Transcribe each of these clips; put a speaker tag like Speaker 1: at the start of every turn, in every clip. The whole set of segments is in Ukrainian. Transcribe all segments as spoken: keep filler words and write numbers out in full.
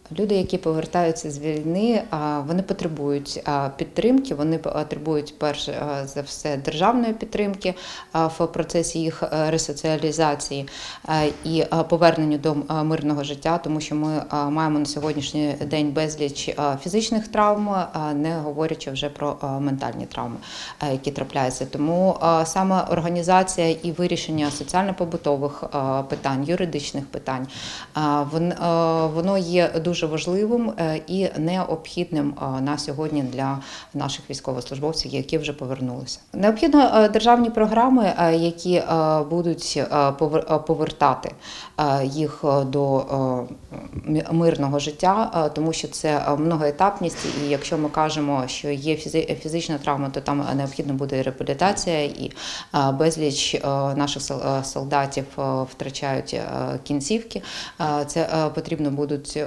Speaker 1: Люди, які повертаються з війни, вони потребують підтримки, вони потребують перш за все державної підтримки в процесі їх ресоціалізації і повернення до мирного життя, тому що ми маємо на сьогоднішній день безліч фізичних травм, не говорячи вже про ментальні травми, які трапляються. Тому саме організація і вирішення соціально-побутових питань, юридичних питань, воно є дуже важливим і необхідним на сьогодні для наших військовослужбовців, які вже повернулися. Необхідно державні програми, які будуть повертати їх до мирного життя, тому що це многоетапність, і якщо ми кажемо, що є фізична травма, то там необхідно буде реабілітація, і безліч наших солдатів втрачають кінцівки. Це потрібно будуть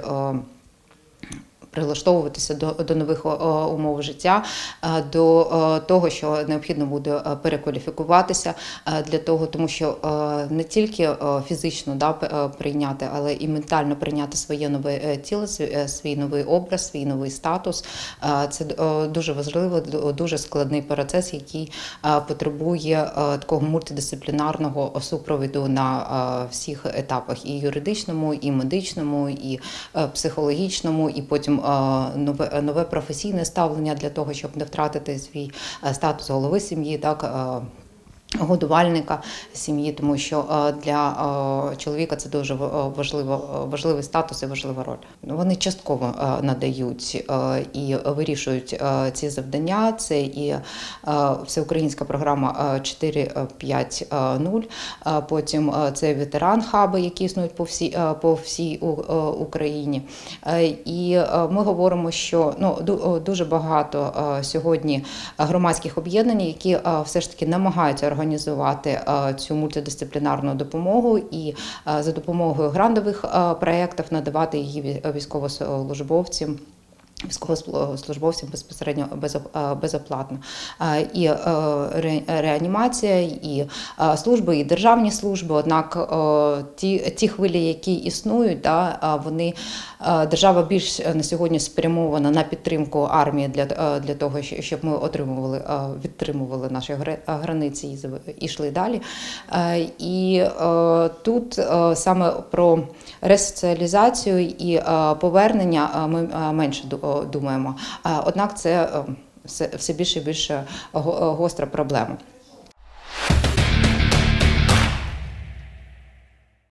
Speaker 1: прилаштовуватися до, до нових умов життя, до того, що необхідно буде перекваліфікуватися для того, тому що не тільки фізично да, прийняти, але і ментально прийняти своє нове тіло, свій новий образ, свій новий статус. Це дуже важливо, дуже складний процес, який потребує такого мультидисциплінарного супроводу на всіх етапах, і юридичному, і медичному, і психологічному, і потім Нове, нове професійне ставлення для того, щоб не втратити свій статус голови сім'ї, так, годувальника сім'ї, тому що для чоловіка це дуже важливо, важливий статус і важлива роль. Вони частково надають і вирішують ці завдання. Це і всеукраїнська програма чотири п'ять нуль, потім це ветеран-хаби, які існують по всій, по всій Україні. І ми говоримо, що ну, дуже багато сьогодні громадських об'єднань, які все ж таки намагаються організувати організувати цю мультидисциплінарну допомогу і за допомогою грантових проєктів надавати її військовослужбовцям, військовослужбовцям безпосередньо безоплатно. І реанімація, і служби, і державні служби, однак ті, ті хвилі, які існують, да, вони, держава більш на сьогодні спрямована на підтримку армії для, для того, щоб ми отримували, відтримували наші границі і йшли далі. І тут саме про ресоціалізацію і повернення ми менше думаємо. Однак це все більше і більше гостра проблема.